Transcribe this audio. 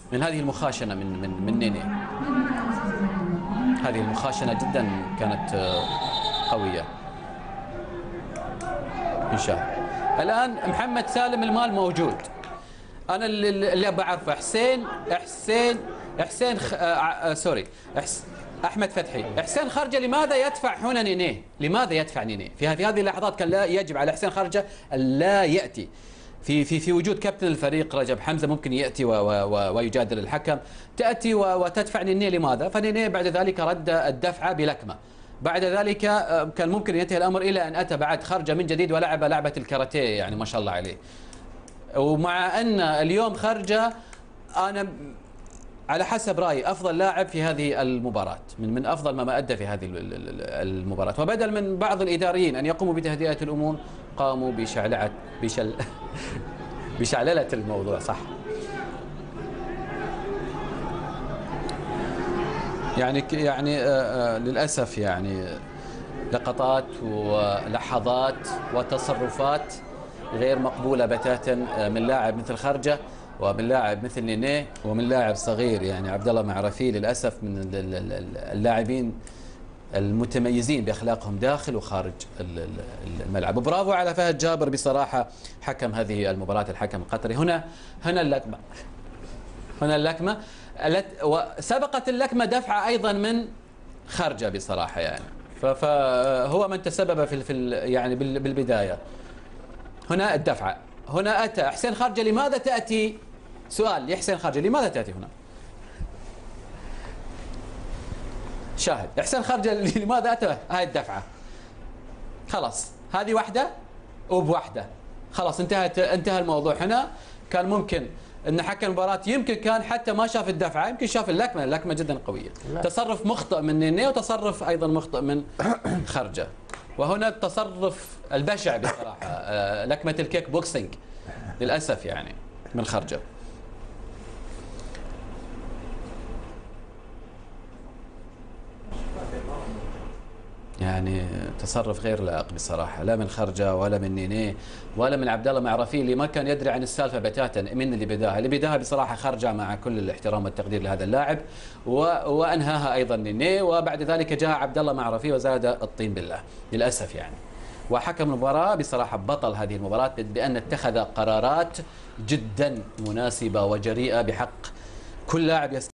من هذه المخاشنة من نيني. هذه المخاشنة جدا كانت قوية. نشاهد الآن محمد سالم المال موجود. أنا اللي بعرفه أحمد فتحي. حسين خرجة لماذا يدفع هنا نينيه؟ لماذا يدفع نينيه؟ في هذه اللحظات كان لا يجب على حسين خرجة لا يأتي. في وجود كابتن الفريق رجب حمزة ممكن يأتي ويجادل الحكم. تأتي وتدفع نينيه لماذا؟ فنينيه بعد ذلك رد الدفعة بلكمة. بعد ذلك كان ممكن ينتهي الأمر إلى أن أتى بعد خرجة من جديد ولعب لعبة الكاراتيه، يعني ما شاء الله عليه. ومع أن اليوم خرجة أنا على حسب رأيي أفضل لاعب في هذه المباراة، من أفضل ما أدى في هذه المباراة. وبدل من بعض الإداريين أن يقوموا بتهدئة الأمور قاموا بشعللة الموضوع. صح، يعني للأسف يعني لقطات ولحظات وتصرفات غير مقبولة بتاتا من لاعب مثل خرجة ومن لاعب مثل نينيه ومن لاعب صغير يعني عبد الله معرفي. للأسف من اللاعبين المتميزين بأخلاقهم داخل وخارج الملعب. وبرافو على فهد جابر بصراحة، حكم هذه المباراة الحكم القطري. هنا اللكمة وسبقت اللكمة دفعة أيضا من خرجة بصراحة يعني. فهو من تسبب في يعني بالبداية. هنا الدفعة، هنا أتى حسين خرجة. لماذا تأتي؟ سؤال لحسين خرجة، لماذا تأتي هنا؟ شاهد حسين خرجة لماذا أتى هاي الدفعة؟ خلاص هذه واحدة وبواحدة خلاص انتهى الموضوع. هنا كان ممكن ان حكم المباراة يمكن كان حتى ما شاف الدفعة، يمكن شاف اللكمة جدا قوية. تصرف مخطئ من نينيه وتصرف ايضا مخطئ من خرجة. وهنا التصرف البشع بصراحة، لكمة الكيك بوكسينج للأسف يعني من خرجة. يعني تصرف غير لائق بصراحة، لا من خرجة ولا من نينيه ولا من عبد الله معرفي اللي ما كان يدري عن السالفة بتاتا. من اللي بداها بصراحة خرجة مع كل الاحترام والتقدير لهذا اللاعب، وأنهاها أيضا نينيه. وبعد ذلك جاء عبد الله معرفي وزاد الطين بالله للأسف يعني. وحكم المباراة بصراحة بطل هذه المباراة بأن اتخذ قرارات جدا مناسبة وجريئة بحق كل لاعب